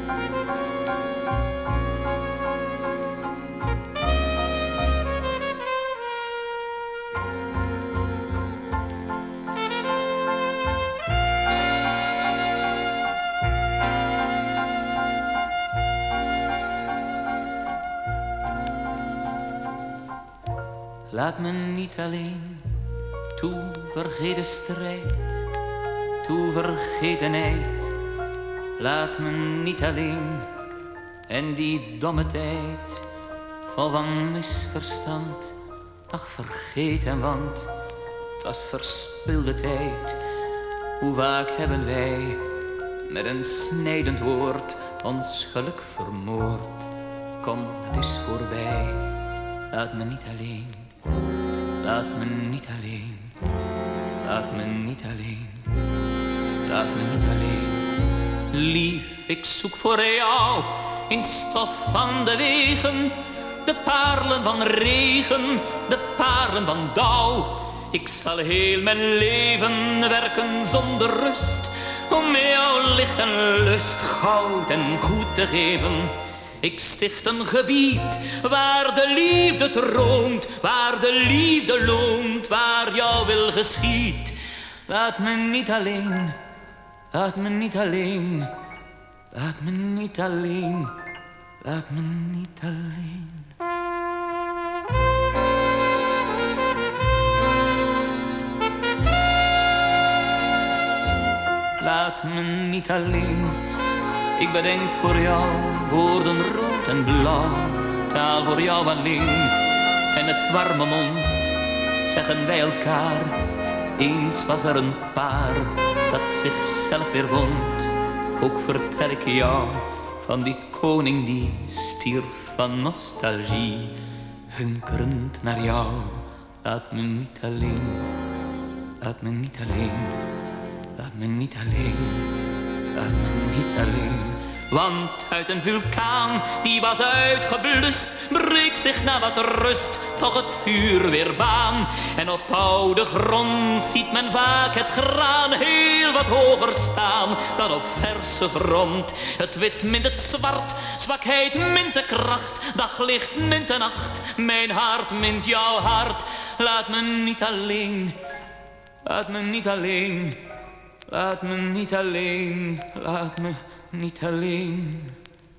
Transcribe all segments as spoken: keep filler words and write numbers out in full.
Laat me niet alleen, toe vergeet de strijd, toe vergeet de nijd. Laat me niet alleen, en die domme tijd, vol van misverstand. Ach, vergeet hem, want het was verspilde tijd. Hoe vaak hebben wij met een snijdend woord ons geluk vermoord. Kom, het is voorbij, laat me niet alleen. Laat me niet alleen, laat me niet alleen, laat me niet alleen. Lief, ik zoek voor jou in stof van de wegen, de parelen van regen, de parelen van dauw. Ik zal heel mijn leven werken zonder rust, om jou licht en lust, goud en goed te geven. Ik sticht een gebied waar de liefde troont, waar de liefde loont, waar jouw wil geschiedt. Laat me niet alleen, laat me niet alleen, laat me niet alleen, laat me niet alleen. Laat me niet alleen. Ik bedenk voor jou woorden rood en blauw, taal voor jou alleen. En het warme mond zeggen wij elkaar. Eens was er een paar dat zichzelf weer vond. Ook vertel ik jou van die koning die stierf van nostalgie, hunkerend naar jou. Laat me niet alleen, laat me niet alleen, laat me niet alleen, laat me niet alleen. Want uit een vulkaan die was uitgeblust, breekt zich na wat rust toch het vuur weer baan. En op oude grond ziet men vaak het graan heel wat hoger staan dan op verse grond. Het wit mint het zwart, zwakheid mint de kracht, daglicht mint de nacht, mijn hart mint jouw hart. Laat me niet alleen, laat me niet alleen, laat me niet alleen, laat me niet alleen.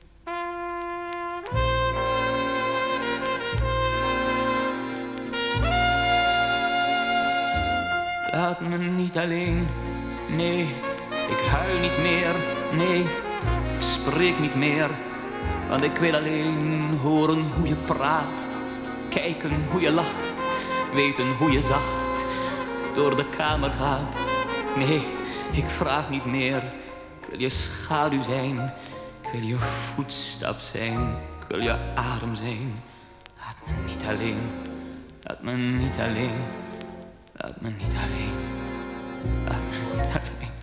Laat me niet alleen, nee, ik huil niet meer, nee, ik spreek niet meer. Want ik wil alleen horen hoe je praat, kijken hoe je lacht, weten hoe je zacht door de kamer gaat. Nee, ik vraag niet meer. Ik wil je schaduw zijn, ik wil je voetstap zijn, ik wil je adem zijn. Laat me niet alleen, laat me niet alleen, laat me niet alleen, laat me niet alleen.